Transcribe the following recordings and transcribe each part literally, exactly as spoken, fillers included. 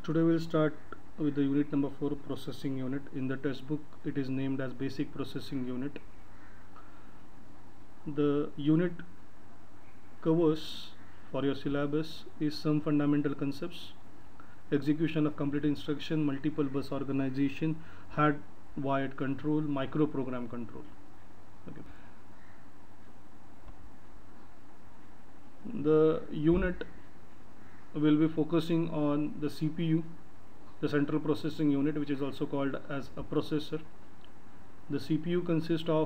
Today we'll start with the unit number four, processing unit. In the textbook it is named as basic processing unit. The unit covers for your syllabus is some fundamental concepts: execution of complete instruction, multiple bus organization, hard-wired control, microprogram control. Okay. The unit will be focusing on the C P U, the central processing unit, which is also called as a processor. The C P U consists of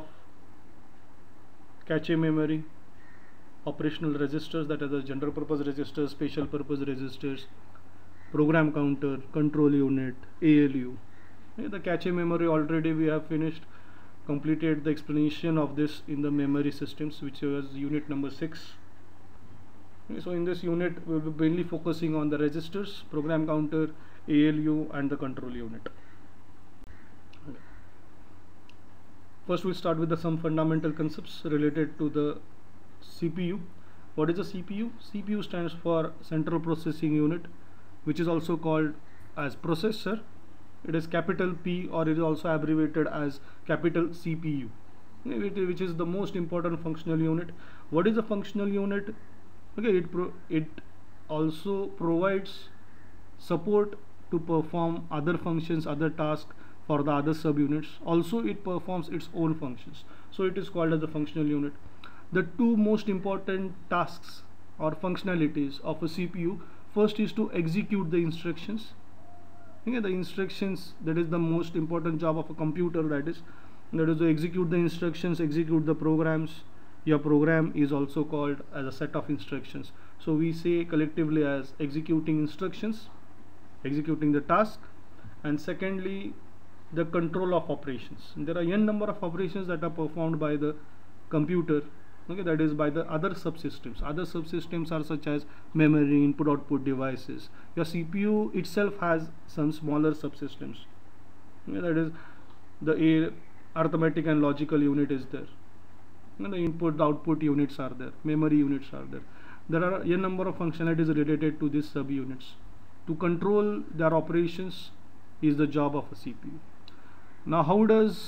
cache memory, operational registers, that is the general purpose registers, special purpose registers, program counter, control unit, A L U. The cache memory already we have finished, completed the explanation of this in the memory systems, which was unit number six. So in this unit we will be mainly focusing on the registers, program counter, A L U and the control unit. Okay. First we'll start with the some fundamental concepts related to the C P U. What is the C P U? C P U stands for central processing unit, which is also called as processor. It is capital P, or it is also abbreviated as capital C P U, which is the most important functional unit. What is a functional unit? Okay, it pro it also provides support to perform other functions, other tasks for the other subunits. Also it performs its own functions, so it is called as the functional unit. The two most important tasks or functionalities of a C P U: first is to execute the instructions. Okay, the instructions, that is the most important job of a computer, that is that is to execute the instructions, execute the programs. Your program is also called as a set of instructions, so we say collectively as executing instructions, executing the task. And secondly, the control of operations. There are n number of operations that are performed by the computer, okay, that is by the other subsystems. Other subsystems are such as memory, input output devices. Your C P U itself has some smaller subsystems, okay, that is the A arithmetic and logical unit is there, and the input output units are there, memory units are there. There are a number of functionalities related to these subunits. To control their operations is the job of a C P U. Now how does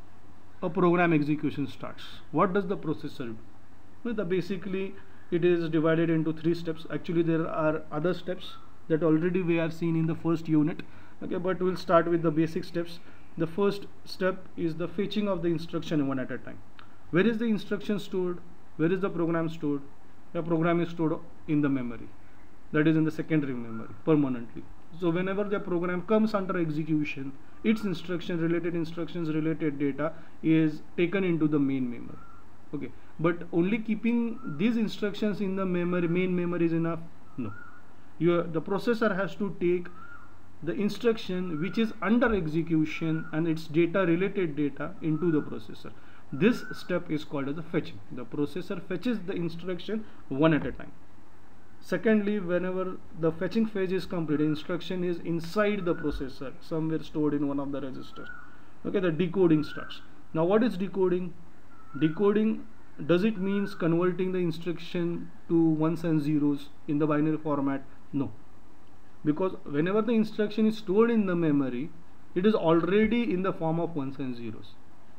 a program execution starts? What does the processor do? Well, the basically it is divided into three steps. Actually there are other steps that already we have seen in the first unit, okay, but we'll start with the basic steps. The first step is the fetching of the instruction one at a time. Where is the instruction stored? Where is the program stored? The program is stored in the memory, that is in the secondary memory permanently. So whenever the program comes under execution, its instruction related instructions related data is taken into the main memory. Okay, but only keeping these instructions in the memory, main memory is enough? No. Your the processor has to take the instruction which is under execution and its data, related data, into the processor. This step is called as the fetching. The processor fetches the instruction one at a time. Secondly, whenever the fetching phase is complete, instruction is inside the processor, somewhere stored in one of the registers. Okay, the decoding starts. Now what is decoding? Decoding, does it means converting the instruction to ones and zeros in the binary format? No, because whenever the instruction is stored in the memory, it is already in the form of ones and zeros.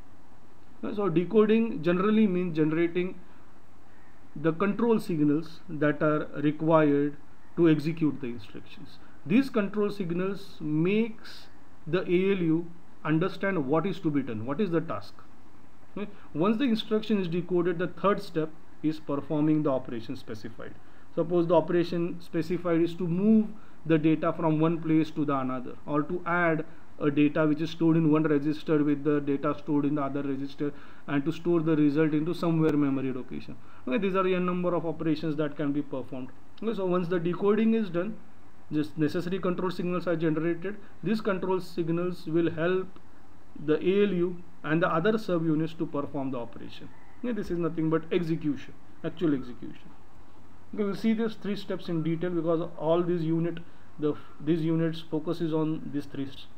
So decoding generally means generating the control signals that are required to execute the instructions. These control signals makes the A L U understand what is to be done, what is the task. Okay. Once the instruction is decoded, the third step is performing the operation specified. Suppose the operation specified is to move the data from one place to the another, or to add a data which is stored in one register with the data stored in the other register, and to store the result into somewhere memory location. Okay, these are a number of operations that can be performed. Okay, so once the decoding is done, just necessary control signals are generated. These control signals will help the A L U and the other subunits to perform the operation. Okay, this is nothing but execution, actual execution. Okay, we'll see these three steps in detail because all these unit, the these units focuses on these three steps.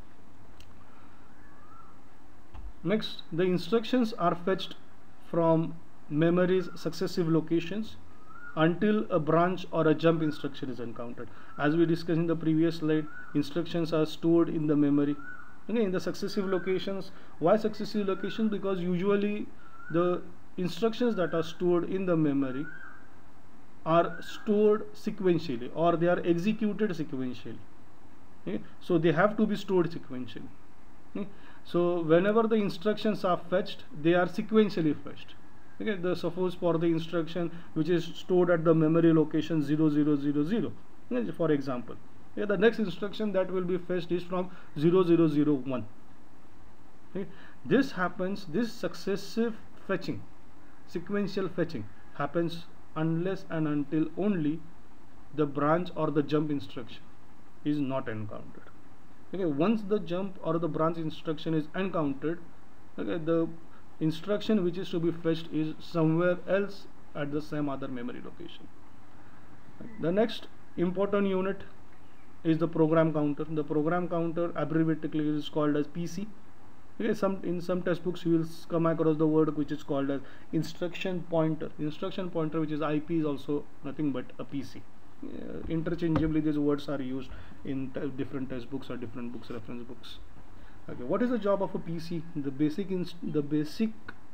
Next, the instructions are fetched from memory's successive locations. until a branch or a jump instruction is encountered. As we discussed in the previous slide, instructions are stored in the memory, okay, in the successive locations. Why successive locations? Because usually the instructions that are stored in the memory are stored sequentially, or they are executed sequentially. Okay? So they have to be stored sequentially. Okay? So whenever the instructions are fetched, they are sequentially fetched. Okay, the suppose for the instruction which is stored at the memory location zero zero zero zero, okay, for example, okay, the next instruction that will be fetched is from zero zero zero one. Okay. This happens, this successive fetching, sequential fetching happens unless and until only the branch or the jump instruction is not encountered. Okay, once the jump or the branch instruction is encountered, okay, the instruction which is to be fetched is somewhere else at the same other memory location. The next important unit is the program counter. The program counter abbreviatively is called as P C. Okay, some in some textbooks you will come across the word which is called as instruction pointer. Instruction pointer, which is I P, is also nothing but a P C. Uh, interchangeably these words are used in different textbooks or different books, reference books. Okay, what is the job of a P C? The basic inst the basic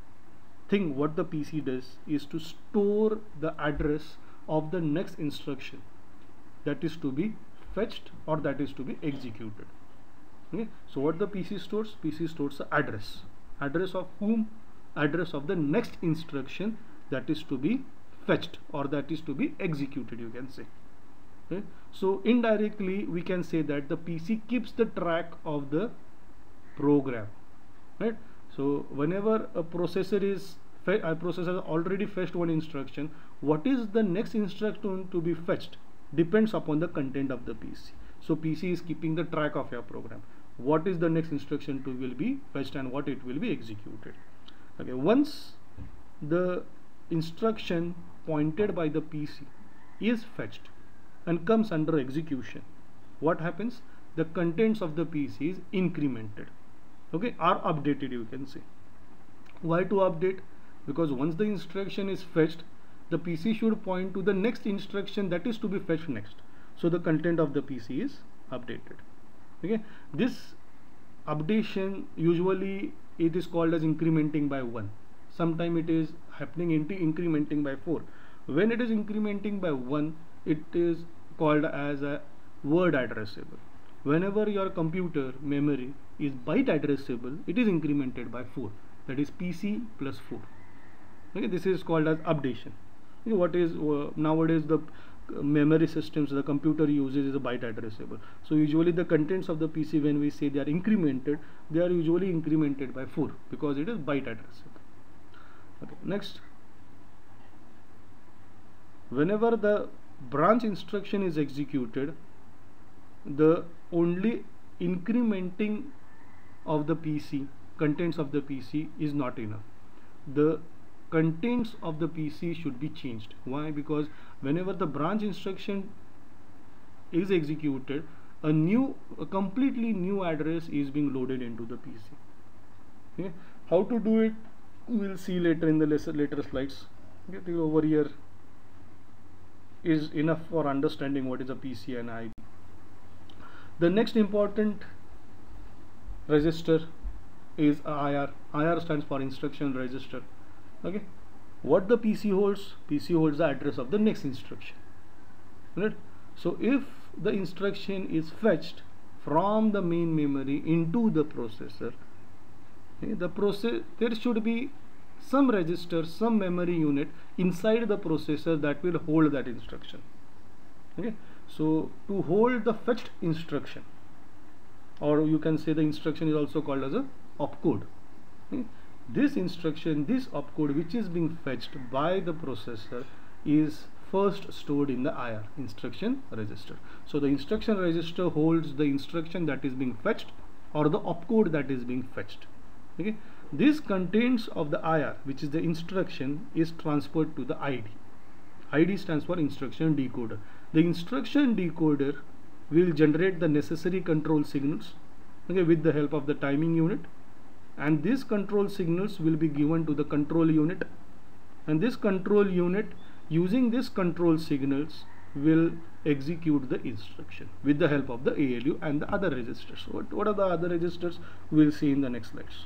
thing what the P C does is to store the address of the next instruction that is to be fetched or that is to be executed. Okay, so what the P C stores? P C stores the address. Address of whom? Address of the next instruction that is to be fetched or that is to be executed, you can say. Okay, so indirectly we can say that the P C keeps the track of the program, right? So whenever a processor is a processor already fetched one instruction, what is the next instruction to be fetched depends upon the content of the P C. So P C is keeping the track of your program. What is the next instruction to will be fetched and what it will be executed. Okay, once the instruction pointed by the P C is fetched and comes under execution, what happens? The contents of the P C is incremented, okay, are updated, you can say. Why to update? Because once the instruction is fetched, the P C should point to the next instruction that is to be fetched next. So the content of the P C is updated. Okay, this updation usually it is called as incrementing by one. Sometimes it is happening into incrementing by four. When it is incrementing by one, it is called as a word addressable. Whenever your computer memory is byte addressable, it is incremented by four. That is P C plus four. Okay, this is called as updation. Okay, what is uh, nowadays the uh, memory systems the computer uses is a byte addressable. So usually the contents of the P C, when we say they are incremented, they are usually incremented by four because it is byte addressable. Okay, next, whenever the branch instruction is executed, the only incrementing of the P C, contents of the P C, is not enough. The contents of the P C should be changed. Why? Because whenever the branch instruction is executed, a new, a completely new address is being loaded into the P C. Okay, how to do it? We will see later in the lesser, later slides. Okay, over here is enough for understanding what is a P C and I P. The next important register is I R. I R stands for instruction register. Okay, what the P C holds? P C holds the address of the next instruction. Right? So if the instruction is fetched from the main memory into the processor, okay, the process there should be some register, some memory unit inside the processor that will hold that instruction. Okay, so to hold the fetched instruction, or you can say the instruction is also called as a opcode. Okay, this instruction, this opcode which is being fetched by the processor is first stored in the I R, instruction register. So the instruction register holds the instruction that is being fetched or the opcode that is being fetched. Okay, this contents of the I R, which is the instruction, is transferred to the I D. I D stands for instruction decoder. The instruction decoder will generate the necessary control signals, okay, with the help of the timing unit, and these control signals will be given to the control unit, and this control unit Using this control signals will execute the instruction with the help of the A L U and the other registers. What, what are the other registers? We'll see in the next slides.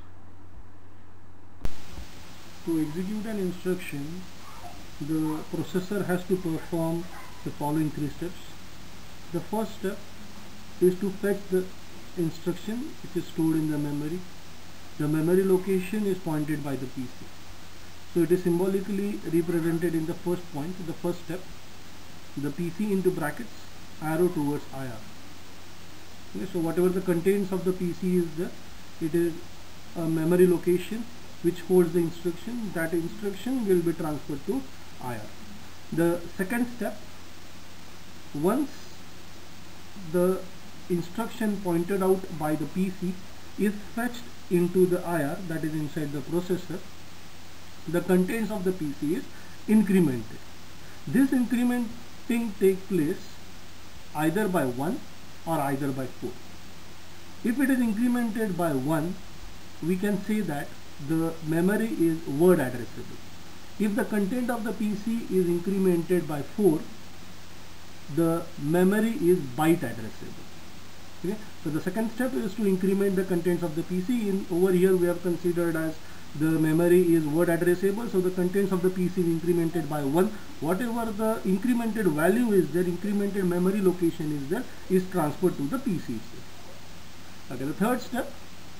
To execute an instruction, the processor has to perform the following three steps. The first step is to fetch the instruction which is stored in the memory. The memory location is pointed by the P C. So it is symbolically represented in the first point, the first step, the P C into brackets, arrow towards I R. Okay, so whatever the contents of the P C is there, it is a memory location which holds the instruction. That instruction will be transferred to I R. The second step, once the instruction pointed out by the P C is fetched into the I R, that is inside the processor, the contents of the P C is incremented. This incrementing takes place either by one or either by four. If it is incremented by one, we can say that the memory is word addressable. If the content of the P C is incremented by four, the memory is byte addressable. Okay? So the second step is to increment the contents of the P C. In over here we have considered as the memory is word addressable, so the contents of the P C is incremented by one. Whatever the incremented value is there, incremented memory location is there, is transferred to the P C. Okay, the third step,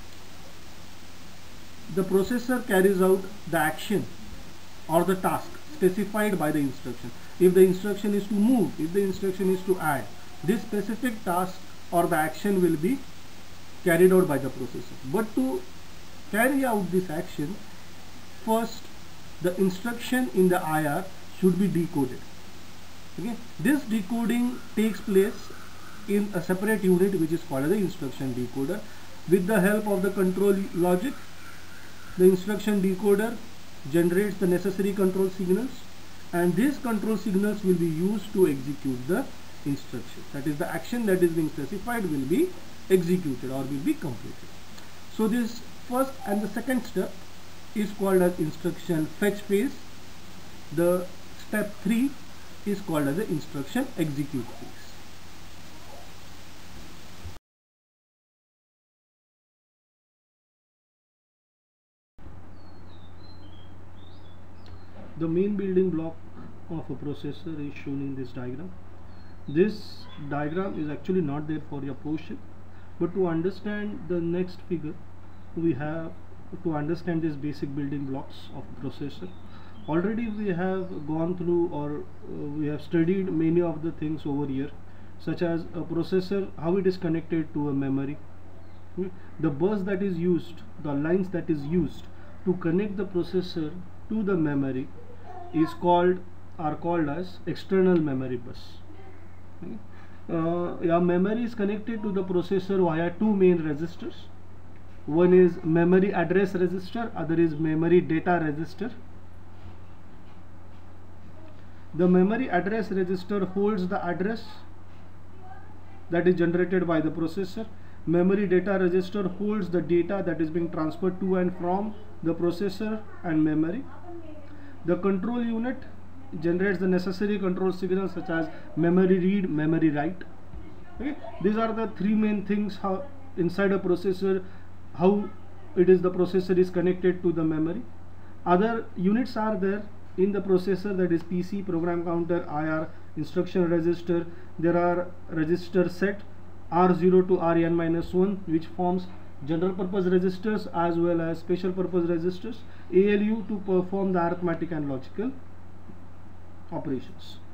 the processor carries out the action or the task specified by the instruction. If the instruction is to move, if the instruction is to add, this specific task or the action will be carried out by the processor. But to carry out this action, first the instruction in the I R should be decoded. Okay? This decoding takes place in a separate unit which is called the instruction decoder. With the help of the control logic, the instruction decoder generates the necessary control signals, and these control signals will be used to execute the instruction. That is, the action that is being specified will be executed or will be completed. So this first and the second step is called as instruction fetch phase. The step three is called as the instruction execute phase. The main building block of a processor is shown in this diagram. This diagram is actually not there for your portion, but to understand the next figure, we have to understand these basic building blocks of processor. Already we have gone through or uh, we have studied many of the things over here, such as a processor, how it is connected to a memory, the bus that is used, the lines that is used to connect the processor to the memory is called are called as external memory bus. Okay. Uh, your memory is connected to the processor via two main registers. One is memory address register, other is memory data register. The memory address register holds the address that is generated by the processor. Memory data register holds the data that is being transferred to and from the processor and memory. The control unit generates the necessary control signals such as memory read, memory write. Okay? These are the three main things how inside a processor, how it is the processor is connected to the memory. Other units are there in the processor, that is P C, program counter, I R, instruction register. There are register set R zero to R n minus one, which forms general purpose registers as well as special purpose registers. A L U to perform the arithmetic and logical operations.